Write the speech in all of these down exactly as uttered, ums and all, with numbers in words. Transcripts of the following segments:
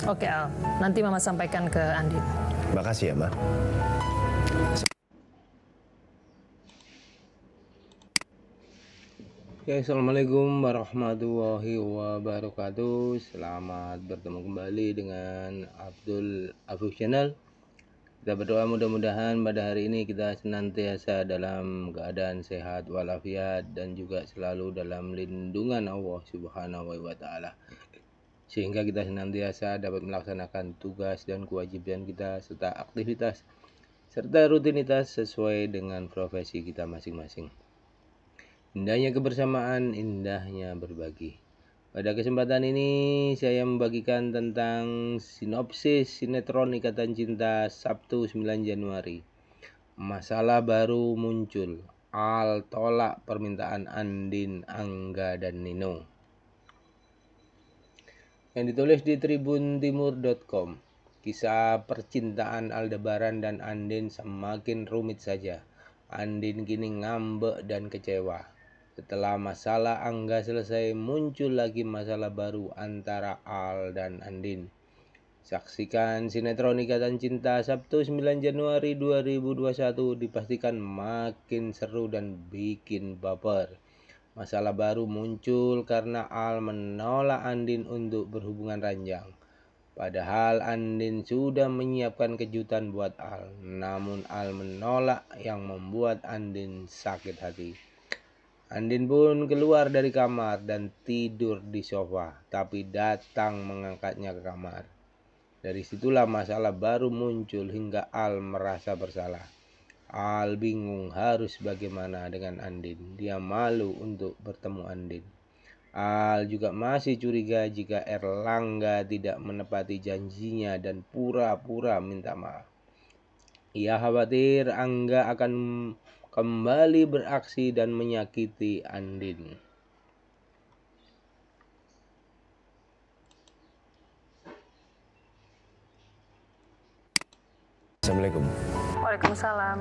Oke Al, nanti Mama sampaikan ke Andin. Makasih ya, Ma. Oke, Assalamualaikum warahmatullahi wabarakatuh. Selamat bertemu kembali dengan Abdul Afif Channel. Kita berdoa mudah-mudahan pada hari ini kita senantiasa dalam keadaan sehat walafiat dan juga selalu dalam lindungan Allah Subhanahu wa taala. Sehingga kita senantiasa dapat melaksanakan tugas dan kewajiban kita serta aktivitas serta rutinitas sesuai dengan profesi kita masing-masing. Indahnya kebersamaan, indahnya berbagi. Pada kesempatan ini saya membagikan tentang sinopsis sinetron Ikatan Cinta Sabtu sembilan Januari. Masalah baru muncul. Al tolak permintaan Andin, Angga, dan Nino. Yang ditulis di tribun timur dot com. Kisah percintaan Aldebaran dan Andin semakin rumit saja. Andin kini ngambek dan kecewa. Setelah masalah Angga selesai, muncul lagi masalah baru antara Al dan Andin. Saksikan sinetron Ikatan Cinta Sabtu sembilan Januari dua ribu dua puluh satu, dipastikan makin seru dan bikin baper. Masalah baru muncul karena Al menolak Andin untuk berhubungan ranjang. Padahal Andin sudah menyiapkan kejutan buat Al. Namun Al menolak yang membuat Andin sakit hati. Andin pun keluar dari kamar dan tidur di sofa, tapi datang mengangkatnya ke kamar. Dari situlah masalah baru muncul hingga Al merasa bersalah. Al bingung harus bagaimana dengan Andin. Dia malu untuk bertemu Andin. Al juga masih curiga jika Erlangga tidak menepati janjinya dan pura-pura minta maaf. Ia khawatir Angga akan kembali beraksi dan menyakiti Andin. Assalamualaikum. Waalaikumsalam.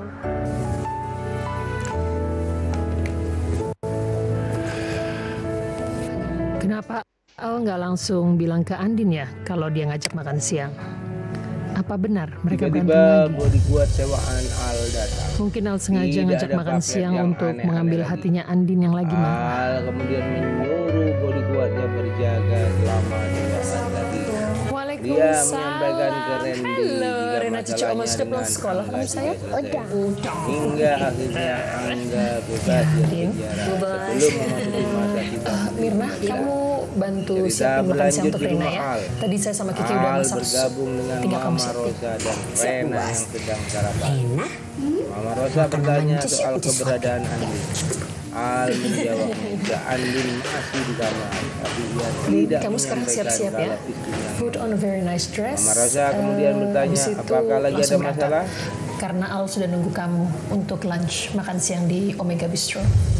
Kenapa Al nggak langsung bilang ke Andin ya kalau dia ngajak makan siang? Apa benar mereka berantem lagi? Tiba-tiba bodyguard sewaan Al datang. Mungkin Al sengaja Tidak ngajak ada makan paket siang yang untuk aneh-aneh mengambil lagi. hatinya Andin yang lagi marah. Al kemudian menyuruh bodyguardnya berjaga selama dua hari lagi. Dia menyampaikan ke Randy Halo, jika Rena Cici Oma masalahnya sudah dengan pulang sekolah Angga kamu sudah sayang? selesai. Hingga akhirnya Angga bebas dari penjara sebelum memasuki masa sidang. Uh, Mirna, kamu bantu Cerita siapin makan siang berlanjut untuk di Rena rumah ya. Al. Tadi saya sama Kiki udah Al masak. bergabung dengan Tinggal kamu Mama siapin. Rosa dan Siap, Rena Bas. yang sedang sarapan. Rena? Mama Rosa bertanya soal keberadaan Andin. Al menjawab jika Andin masih di kamar, tapi ia tidak Kamu sekarang menyampaikan siap-siap ya. kalau istrinya. Put on a very nice dress. Mama Rosa kemudian Eh, bertanya, habis itu apakah lagi ada langsung berangkat. masalah? Karena Al sudah nunggu kamu untuk lunch makan siang di Omega Bistro.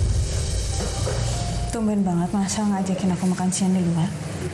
Tumben banget masa ngajakin aku makan siang di luar.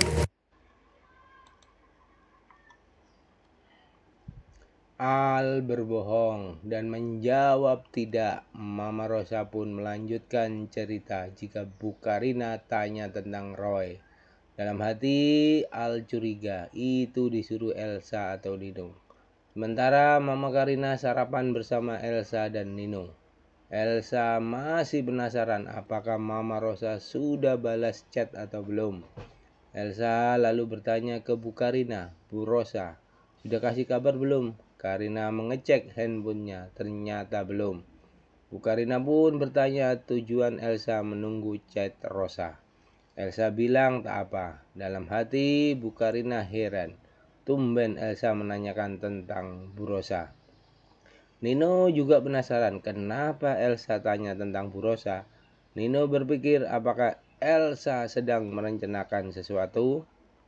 Al berbohong dan menjawab tidak. Mama Rosa pun melanjutkan cerita jika Bu Karina tanya tentang Roy. Dalam hati Al curiga itu disuruh Elsa atau Nino. Sementara Mama Karina sarapan bersama Elsa dan Nino. Elsa masih penasaran apakah Mama Rosa sudah balas chat atau belum. Elsa lalu bertanya ke Bu Karina, Bu Rosa, sudah kasih kabar belum? Karina mengecek handphonenya, ternyata belum. Bu Karina pun bertanya tujuan Elsa menunggu chat Rosa. Elsa bilang tak apa. Dalam hati Bu Karina heran. Tumben Elsa menanyakan tentang Bu Rosa. Nino juga penasaran kenapa Elsa tanya tentang Bu Rosa. Nino berpikir apakah Elsa sedang merencanakan sesuatu.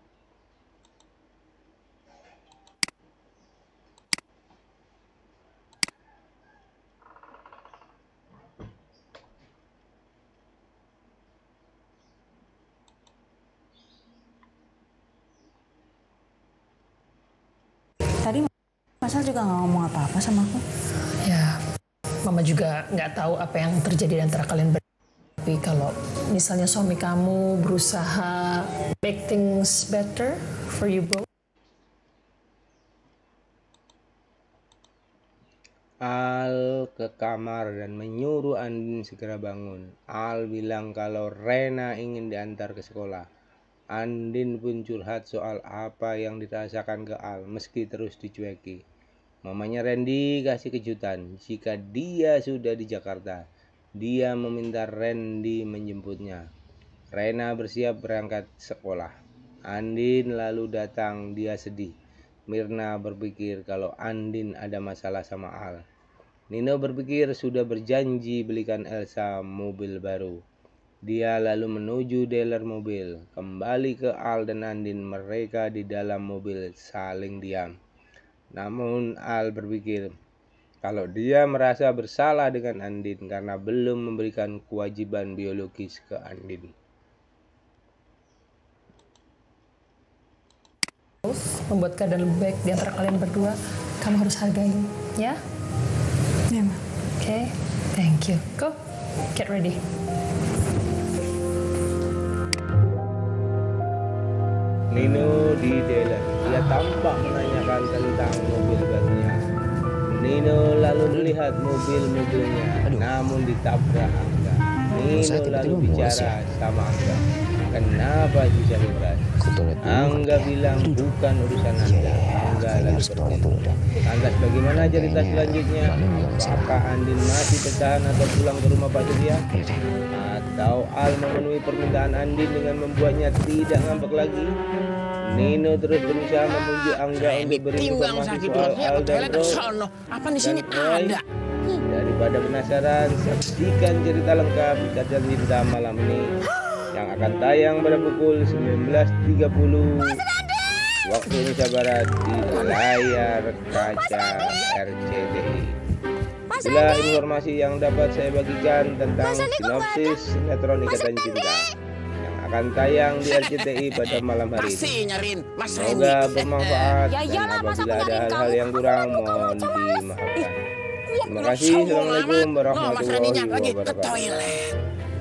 Tadi Mas Al juga nggak ngomong apa-apa sama aku. Ya, Mama juga nggak tahu apa yang terjadi di antara kalian berdua. Tapi kalau misalnya suami kamu berusaha make things better for you both. Al ke kamar dan menyuruh Andin segera bangun. Al bilang kalau Rena ingin diantar ke sekolah. Andin pun curhat soal apa yang dirasakan ke Al meski terus dicueki. Mamanya Randy kasih kejutan jika dia sudah di Jakarta. Dia meminta Randy menjemputnya. Rena bersiap berangkat sekolah. Andin lalu datang, dia sedih. Mirna berpikir kalau Andin ada masalah sama Al. Nino berpikir sudah berjanji belikan Elsa mobil baru. Dia lalu menuju dealer mobil. Kembali ke Al dan Andin, mereka di dalam mobil saling diam. Namun Al berpikir kalau dia merasa bersalah dengan Andin karena belum memberikan kewajiban biologis ke Andin. Membuat keadaan lebih baik di antara kalian berdua, kamu harus hargai, ya? Ya, Ma. Oke, okay. Thank you. Go, get ready. Nino di dealer. Dia tampak menanyakan tentang mobil barunya. Nino lalu melihat mobil-mobilnya, namun ditabrak Angga. Nino lalu bicara sama Angga. Kenapa bisa bebas? Angga bilang bukan urusan Anda. Angga lalu pergi. Lantas bagaimana cerita selanjutnya? Apakah Andin masih bertahan atau pulang ke rumah Pak Surya? Atau Al memenuhi permintaan Andin dengan membuatnya tidak ngambek lagi? Nino terus berusaha memujuk Angga untuk berinformasi soal Al dan Roy. Apa di sini ada? Daripada penasaran, saksikan cerita lengkap di Kaca Cinta malam ini yang akan tayang pada pukul sembilan belas tiga puluh waktu Indonesia Barat di layar kaca R C T I. Itulah informasi yang dapat saya bagikan tentang sinopsis sinetron Ikatan Cinta yang akan tayang di R C T I pada malam hari ini. Semoga bermanfaat dan apabila ada hal-hal yang kurang mohon dimaafkan. Terima kasih. Assalamualaikum warahmatullahi wabarakatuh.